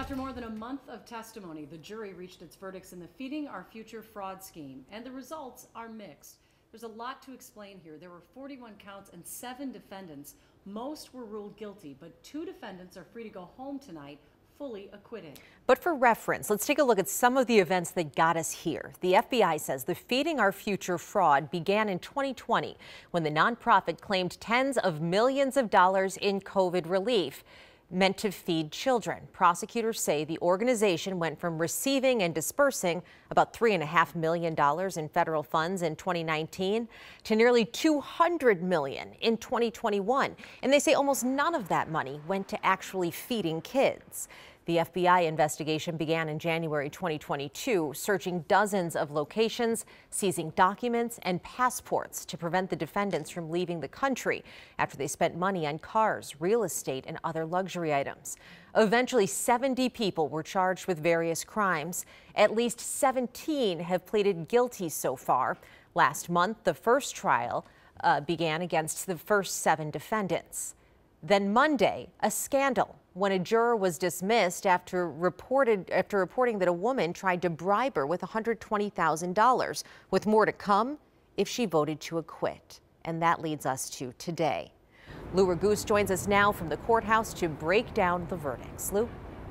After more than a month of testimony, the jury reached its verdicts in the Feeding Our Future fraud scheme, and the results are mixed. There's a lot to explain here. There were 41 counts and 7 defendants. Most were ruled guilty, but 2 defendants are free to go home tonight, fully acquitted. But for reference, let's take a look at some of the events that got us here. The FBI says the Feeding Our Future fraud began in 2020 when the nonprofit claimed tens of millions of dollars in COVID relief meant to feed children. Prosecutors say the organization went from receiving and dispersing about $3.5 million in federal funds in 2019 to nearly $200 million in 2021. And they say almost none of that money went to actually feeding kids. The FBI investigation began in January 2022, searching dozens of locations, seizing documents and passports to prevent the defendants from leaving the country after they spent money on cars, real estate, and other luxury items. Eventually, 70 people were charged with various crimes. At least 17 have pleaded guilty so far. Last month, the first trial began against the first 7 defendants. Then Monday, a scandal when a juror was dismissed after reporting that a woman tried to bribe her with $120,000, with more to come if she voted to acquit. And that leads us to today. Lou Raguse joins us now from the courthouse to break down the verdicts. Lou?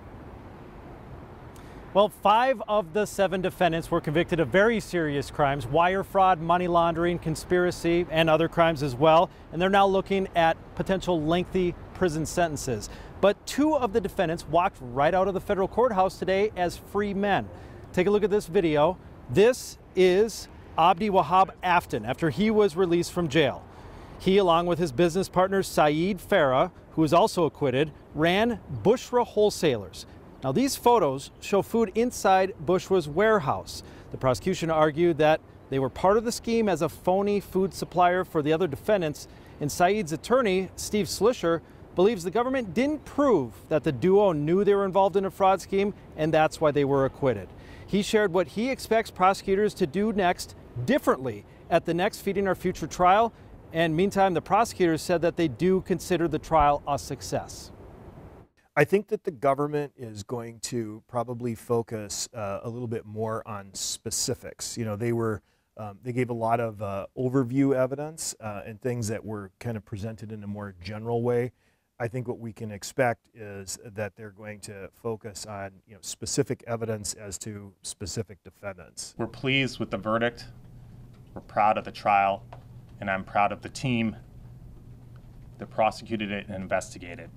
Well, 5 of the 7 defendants were convicted of very serious crimes: wire fraud, money laundering, conspiracy, and other crimes as well. And they're now looking at potential lengthy prison sentences. But 2 of the defendants walked right out of the federal courthouse today as free men. Take a look at this video. This is Abdi Wahab Afton after he was released from jail. He, along with his business partner Saeed Farah, who was also acquitted, ran Bushra Wholesalers. Now, these photos show food inside Bushra's warehouse. The prosecution argued that they were part of the scheme as a phony food supplier for the other defendants, and Saeed's attorney, Steve Slisher, believes the government didn't prove that the duo knew they were involved in a fraud scheme, and that's why they were acquitted. He shared what he expects prosecutors to do next differently at the next Feeding Our Future trial, and meantime, the prosecutors said that they do consider the trial a success. I think that the government is going to probably focus a little bit more on specifics. You know, they gave a lot of overview evidence and things that were kind of presented in a more general way. I think what we can expect is that they're going to focus on, specific evidence as to specific defendants. We're pleased with the verdict. We're proud of the trial, and I'm proud of the team that prosecuted it and investigated.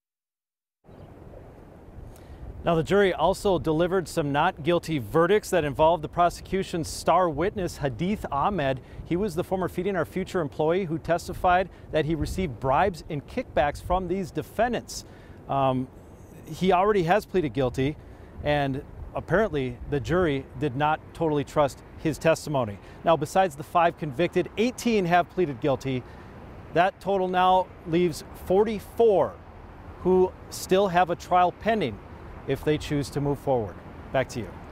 Now, the jury also delivered some not guilty verdicts that involved the prosecution's star witness, Hadith Ahmed. He was the former Feeding Our Future employee who testified that he received bribes and kickbacks from these defendants. He already has pleaded guilty, and apparently the jury did not totally trust his testimony. Now, besides the 5 convicted, 18 have pleaded guilty. That total now leaves 44 who still have a trial pending if they choose to move forward. Back to you.